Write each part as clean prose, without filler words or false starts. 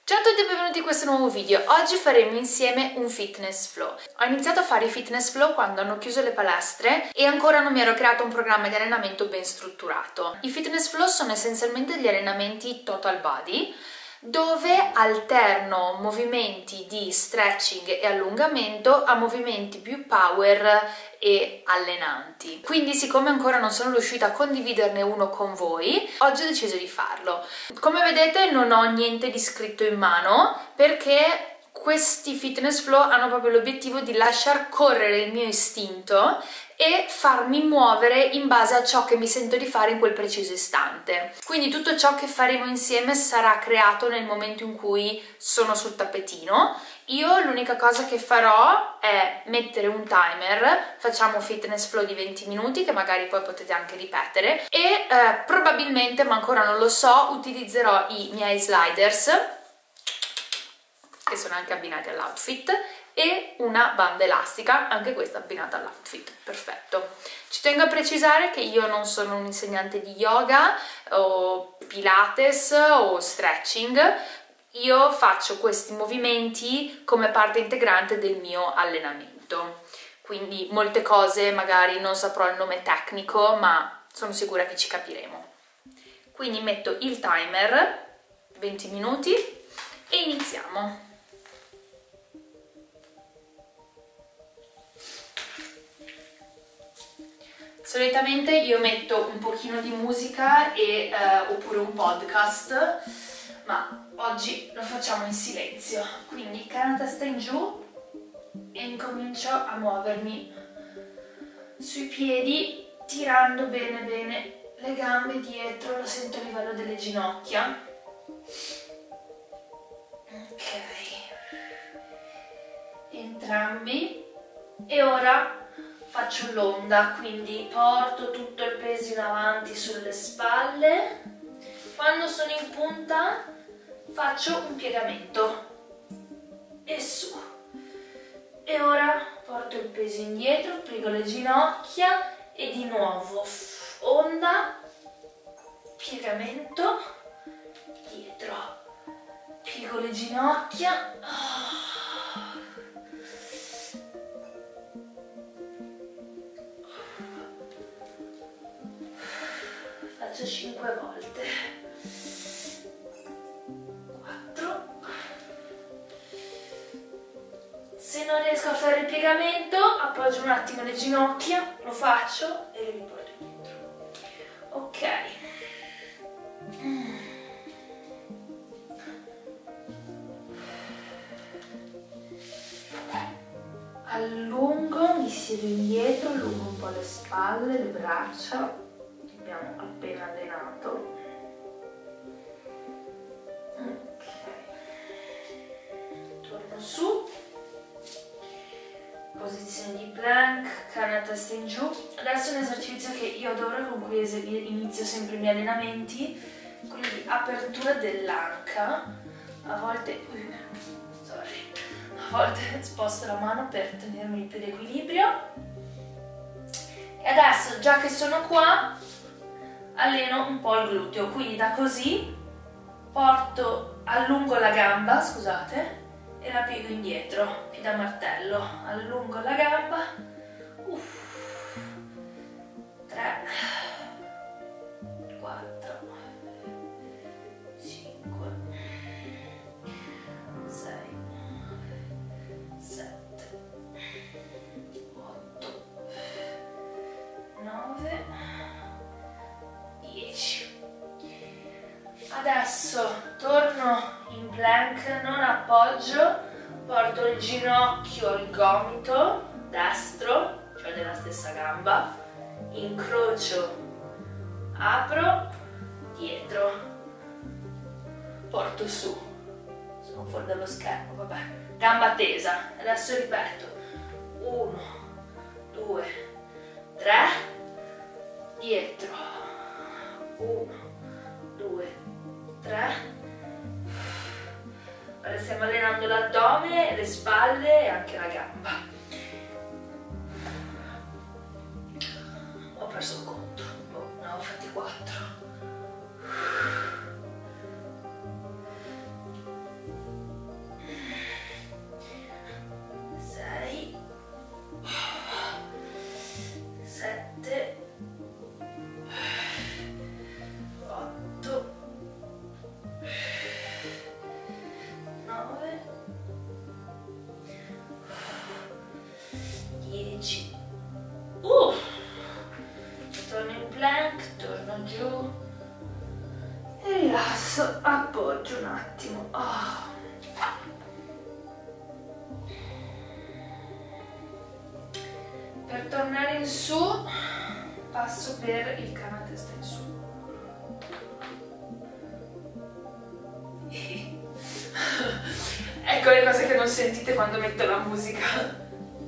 Ciao a tutti e benvenuti in questo nuovo video. Oggi faremo insieme un fitness flow. Ho iniziato a fare i fitness flow quando hanno chiuso le palestre e ancora non mi ero creato un programma di allenamento ben strutturato. I fitness flow sono essenzialmente degli allenamenti total body dove alterno movimenti di stretching e allungamento a movimenti più power e allenanti. Quindi, siccome ancora non sono riuscita a condividerne uno con voi, oggi ho deciso di farlo. Come vedete non ho niente di scritto in mano perché questi fitness flow hanno proprio l'obiettivo di lasciar correre il mio istinto e farmi muovere in base a ciò che mi sento di fare in quel preciso istante. Quindi tutto ciò che faremo insieme sarà creato nel momento in cui sono sul tappetino. Io l'unica cosa che farò è mettere un timer, facciamo fitness flow di 20 minuti che magari poi potete anche ripetere e probabilmente, ma ancora non lo so, utilizzerò i miei sliders che sono anche abbinati all'outfit e una banda elastica, anche questa abbinata all'outfit, perfetto. Ci tengo a precisare che io non sono un insegnante di yoga o pilates o stretching, io faccio questi movimenti come parte integrante del mio allenamento, quindi molte cose magari non saprò il nome tecnico, ma sono sicura che ci capiremo. Quindi metto il timer, 20 minuti, e iniziamo. Solitamente io metto un pochino di musica oppure un podcast, ma oggi lo facciamo in silenzio, quindi canna testa in giù e incomincio a muovermi sui piedi tirando bene bene le gambe dietro, lo sento a livello delle ginocchia. Ok, entrambi, e ora faccio l'onda, quindi porto tutto il peso in avanti sulle spalle. Quando sono in punta faccio un piegamento e su, e ora porto il peso indietro, piego le ginocchia e di nuovo onda, piegamento, dietro, piego le ginocchia. Faccio 5 volte, 4. Se non riesco a fare il piegamento appoggio un attimo le ginocchia, lo faccio e le riporto indietro. Ok. Allungo, mi siedo indietro, allungo un po' le spalle, le braccia. Abbiamo appena allenato. Ok, torno su, posizione di plank, canna testa in giù. Adesso è un esercizio che io adoro, con cui inizio sempre i miei allenamenti, quello di apertura dell'anca. A volte sposto la mano per tenermi più d'equilibrio. E adesso, già che sono qua, alleno un po' il gluteo, quindi da così allungo la gamba, scusate, e la piego indietro, piede a martello, allungo la gamba, 3, 4, 5, 6, 7, 8, 9, 10. Adesso torno in plank, non appoggio, porto il ginocchio al gomito destro, cioè della stessa gamba, incrocio, apro, dietro, porto su, sono fuori dallo schermo, vabbè, gamba tesa. Adesso ripeto, 1, 2, 3, dietro, 1, 2, 3. Ora stiamo allenando l'addome, le spalle e anche la gamba. Ho perso il conto, ne ho fatti 4. attimo. Oh. Per tornare in su passo per il cano a testa in su. Ecco le cose che non sentite quando metto la musica.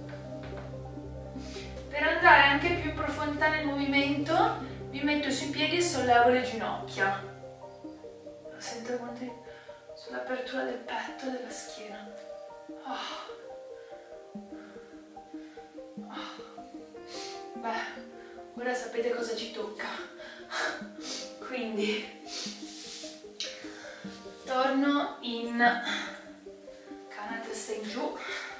Per andare anche più in profondità nel movimento mi metto sui piedi e sollevo le ginocchia. Lo sento sull'apertura del petto e della schiena. Oh. Beh, ora sapete cosa ci tocca. Quindi torno in cana a testa in giù.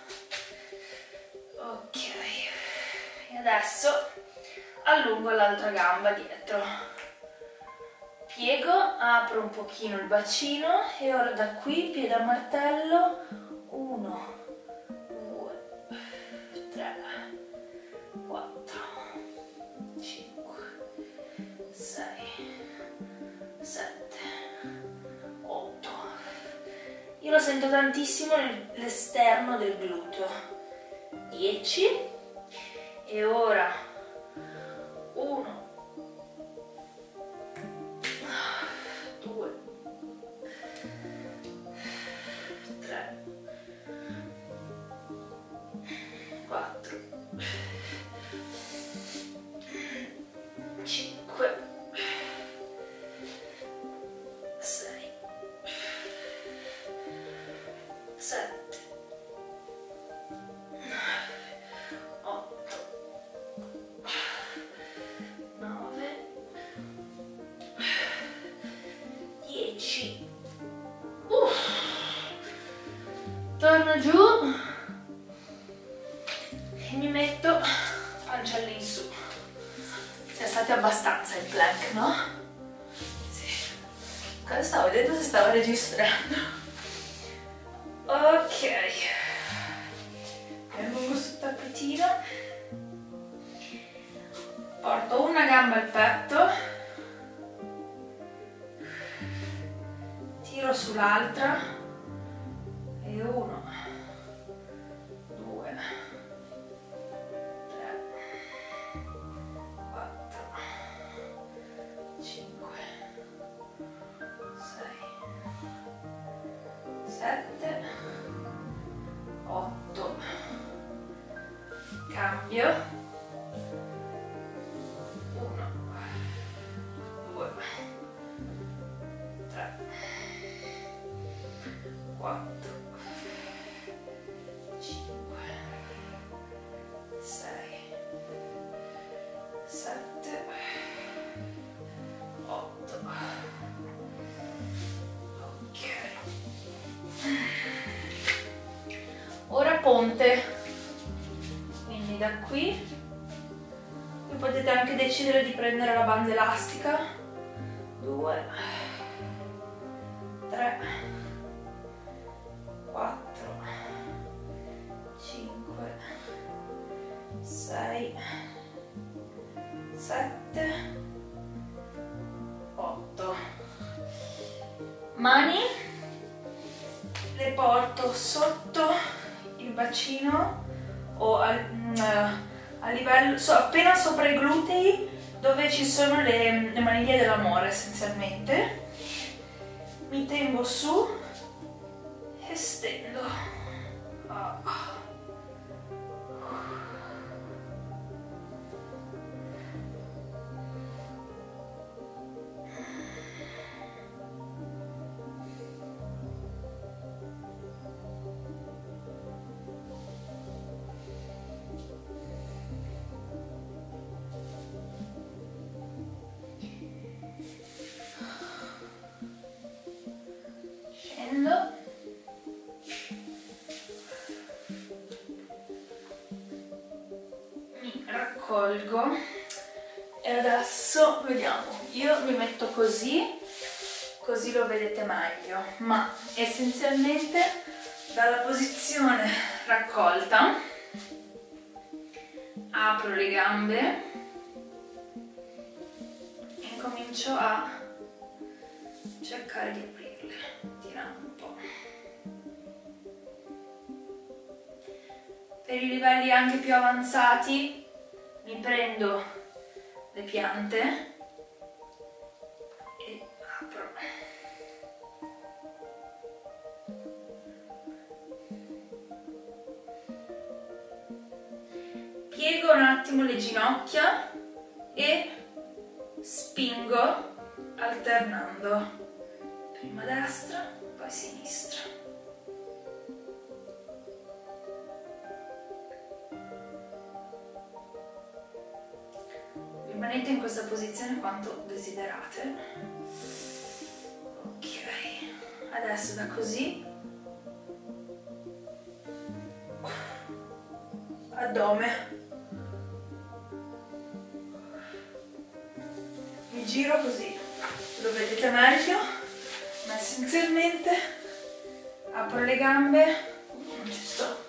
Ok, e adesso allungo l'altra gamba dietro, piego, apro un pochino il bacino e ora da qui piede a martello. 1, 2, 3, 4, 5, 6, 7, 8. Io lo sento tantissimo nell'esterno del gluteo. 10 e ora 1, 2, 3, 4, 5, 6, 7, 8, 9, 10. Torno giù e mi metto pancia all'insù. Siamo stati abbastanza in plank, no? Sì. Cosa stavo vedendo se stavo registrando? Ok. Allungo sul tappetino. Porto una gamba al petto. Tiro sull'altra. E 1, 2, 3, 4, 5, 6, 7, 8. Cambio. 1, 2, 3, 4, 5, 6, 7, 8. Ok. Ora ponte. Quindi da qui potete anche decidere di prendere la banda elastica. 2, 3, 4, 5, 6, 7, 8. Mani le porto sotto il bacino o a livello, appena sopra i glutei, dove ci sono le maniglie dell'amore essenzialmente. Mi tengo su e stendo. Scendo. Mi raccolgo e adesso vediamo. Io mi metto così lo vedete meglio, ma essenzialmente dalla posizione raccolta apro le gambe e comincio a cercare di aprirle, tirando. Per i livelli anche più avanzati mi prendo le piante e apro. Piego un attimo le ginocchia e spingo alternando. Prima destra, poi sinistra. Rimanete in questa posizione quanto desiderate. Ok, adesso da così addome. Mi giro così, lo vedete meglio, ma essenzialmente apro le gambe, non ci sto,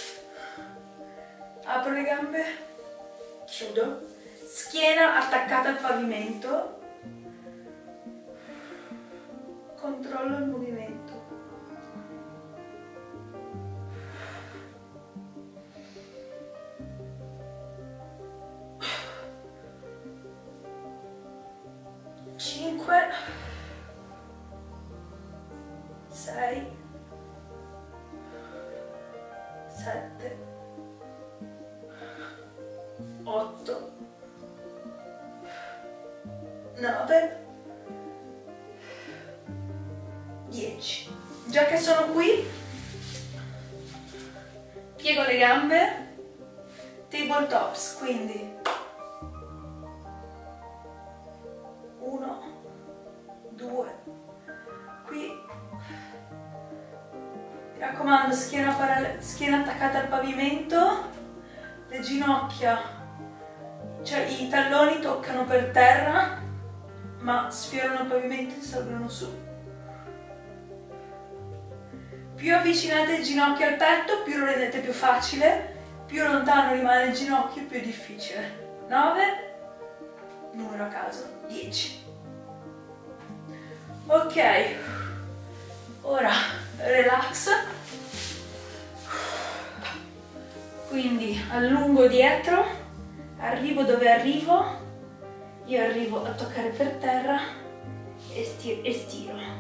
apro le gambe, chiudo, schiena attaccata al pavimento, controllo il movimento. Cinque, 6, 7, 8, 9, 10. Già che sono qui, piego le gambe, tabletops, quindi 1, 2, qui, mi raccomando, schiena attaccata al pavimento, le ginocchia, cioè i talloni toccano per terra, ma sfiorano il pavimento e salgono su. Più avvicinate il ginocchio al petto, più lo rendete più facile, più lontano rimane il ginocchio, più è difficile. 9, numero a caso, 10. Ok, ora relax, quindi allungo dietro, arrivo dove arrivo, io arrivo a toccare per terra e stiro.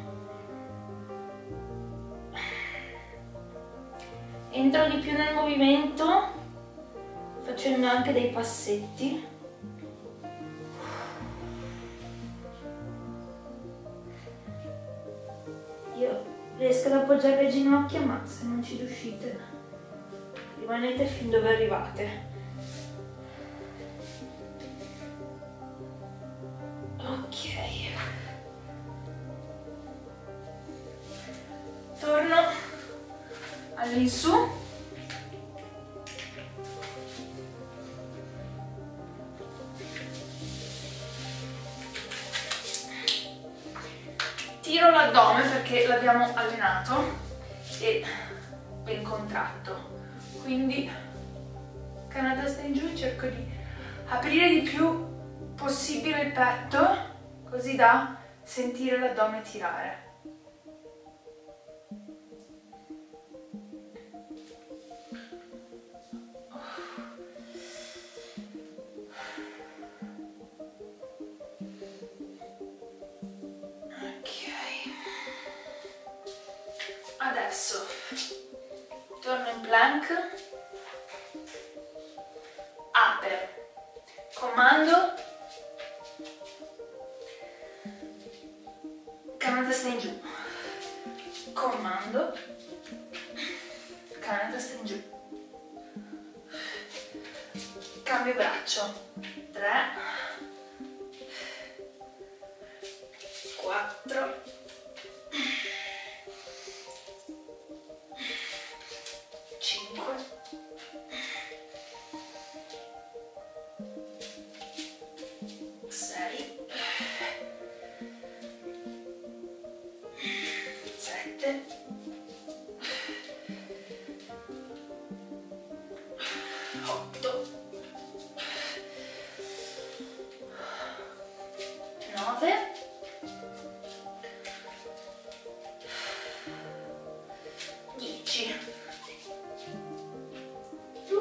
Entro di più nel movimento facendo anche dei passetti. Io riesco ad appoggiare le ginocchia, ma se non ci riuscite rimanete fin dove arrivate. Ok. Torno all'insù. Tiro l'addome perché l'abbiamo allenato e ben contratto, quindi canna testa in giù, cerco di aprire di più possibile il petto così da sentire l'addome tirare. Adesso torno in plank, upper, comando, canna testa in giù, comando, canna testa in giù, cambio braccio, 3, 4, 5, 6, 7, 8, 9, 10.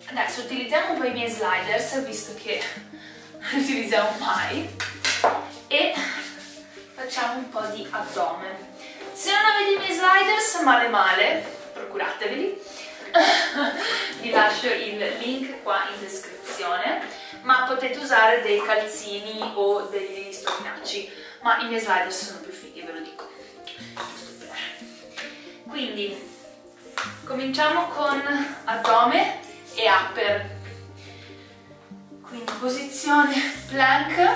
Adesso utilizziamo un po' i miei sliders, visto che non li utilizziamo mai, e facciamo un po' di addome. Se non avete i miei sliders, male, procurateveli. Vi lascio il link qua in descrizione, ma potete usare dei calzini o degli stoffinacci, ma i miei sliders sono più fighi, ve lo dico. Quindi cominciamo con addome e upper. Quindi posizione plank,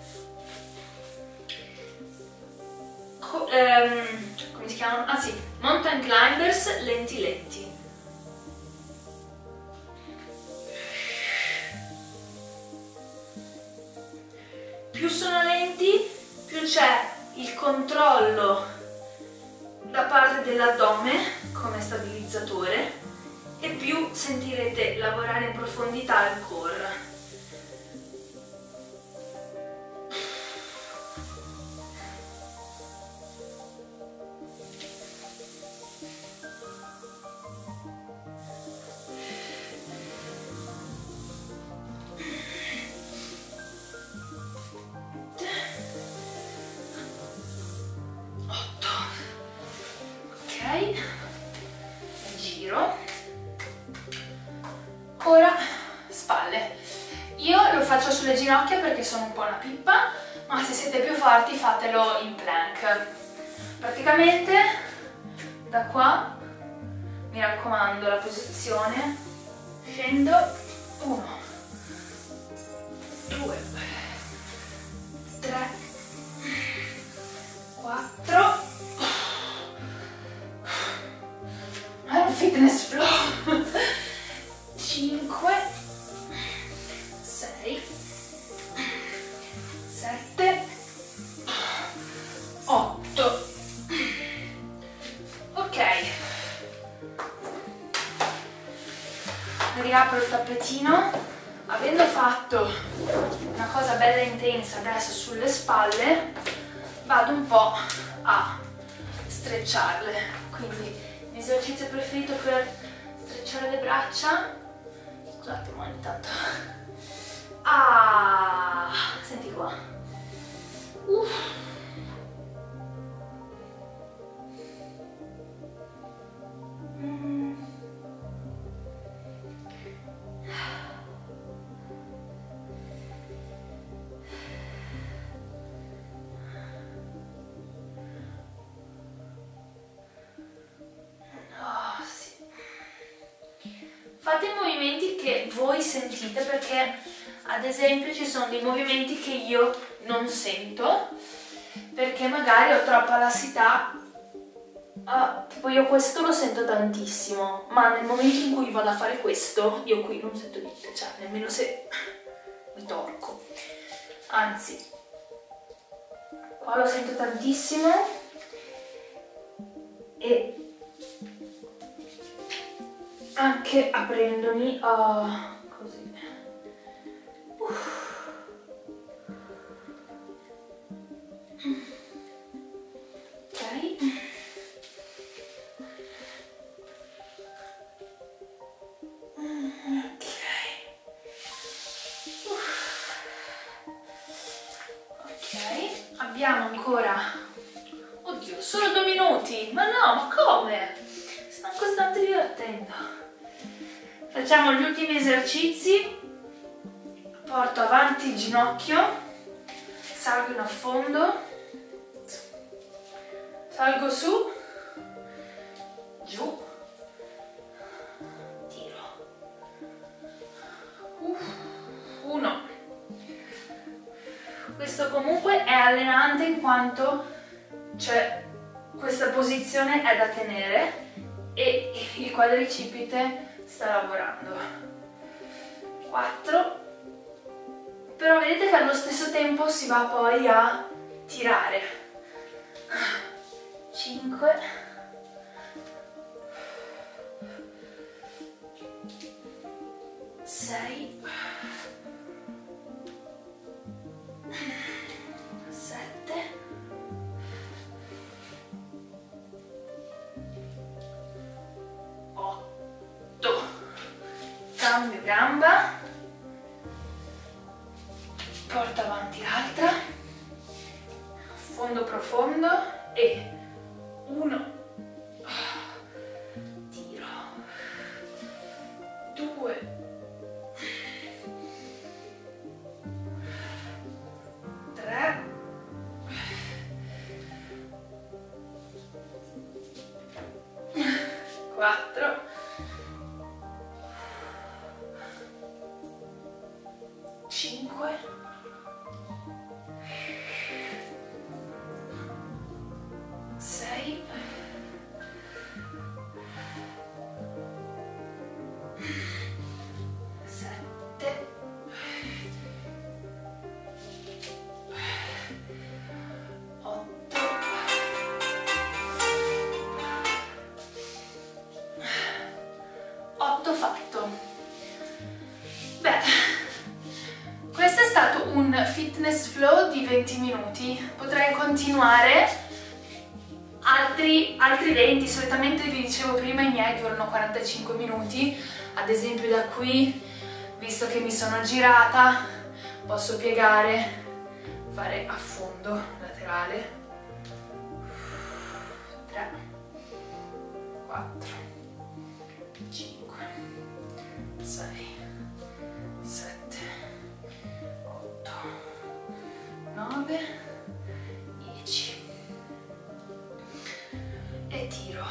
come si chiamano? Ah sì, mountain climbers lenti. Più sono lenti, più c'è il controllo da parte dell'addome come stabilizzatore e più sentirete lavorare in profondità il core. Giro. Ora spalle. Io lo faccio sulle ginocchia perché sono un po' una pippa, ma se siete più forti fatelo in plank. Praticamente da qua, mi raccomando, la posizione, scendo, 1, 2, 3, 4. È un fitness flow. 5, 6, 7, 8. Ok, riapro il tappetino. Avendo fatto una cosa bella intensa adesso sulle spalle, vado un po' a strecciarle. Quindi il mio esercizio preferito per strecciare le braccia, scusate ma ogni tanto, senti qua, fate i movimenti che voi sentite, perché ad esempio ci sono dei movimenti che io non sento perché magari ho troppa lassità. Tipo io questo lo sento tantissimo, ma nel momento in cui vado a fare questo io qui non sento niente, cioè nemmeno se mi torco, anzi qua lo sento tantissimo e anche aprendomi così. Ok. Ok, abbiamo ancora, oddio, solo 2 minuti, ma no, ma come? Sto così tanto divertendo. Facciamo gli ultimi esercizi, porto avanti il ginocchio, salgo in affondo, salgo su, giù, tiro. 1. Questo comunque è allenante in quanto questa posizione è da tenere e il quadricipite sta lavorando. 4. Però vedete che allo stesso tempo si va poi a tirare. 5. 6. 7. 8. cambio gamba, porto avanti l'altra, fondo profondo e 1, tiro, 2, 3, 4, 5, 6, 7, 8, 8 fatto. Beh, questo è stato un fitness flow di 20 minuti. Potrei continuare altri 20. Solitamente vi dicevo prima i miei durano 45 minuti. Ad esempio da qui, visto che mi sono girata, posso piegare, fare affondo laterale. 3, 4, 5, 6, 7, 8, 9, 10 e tiro.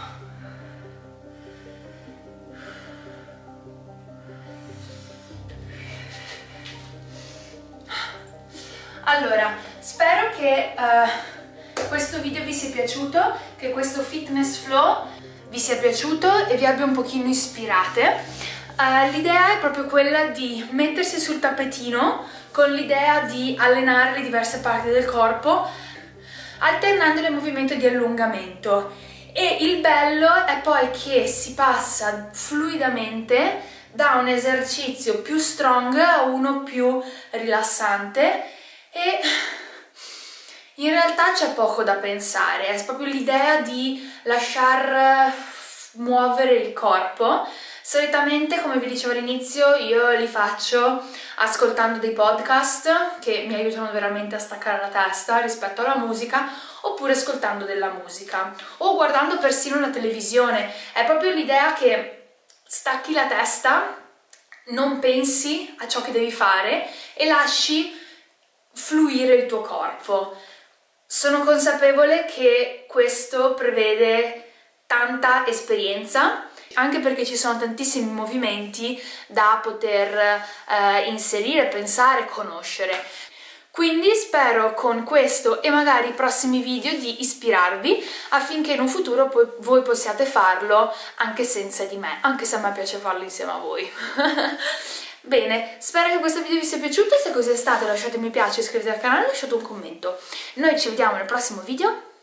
Allora, spero che questo video vi sia piaciuto, che questo fitness flow vi sia piaciuto e vi abbia un pochino ispirate. L'idea è proprio quella di mettersi sul tappetino con l'idea di allenare le diverse parti del corpo alternando il movimento di allungamento, e il bello è poi che si passa fluidamente da un esercizio più strong a uno più rilassante, e in realtà c'è poco da pensare, è proprio l'idea di lasciar muovere il corpo. Solitamente, come vi dicevo all'inizio, io li faccio ascoltando dei podcast che mi aiutano veramente a staccare la testa rispetto alla musica, oppure ascoltando della musica o guardando persino la televisione. È proprio l'idea che stacchi la testa, non pensi a ciò che devi fare e lasci fluire il tuo corpo. Sono consapevole che questo prevede tanta esperienza, anche perché ci sono tantissimi movimenti da poter inserire, pensare, conoscere. Quindi spero con questo e magari i prossimi video di ispirarvi affinché in un futuro voi possiate farlo anche senza di me, anche se a me piace farlo insieme a voi. Bene, spero che questo video vi sia piaciuto, se così è stato lasciate mi piace, iscrivetevi al canale e lasciate un commento. Noi ci vediamo nel prossimo video.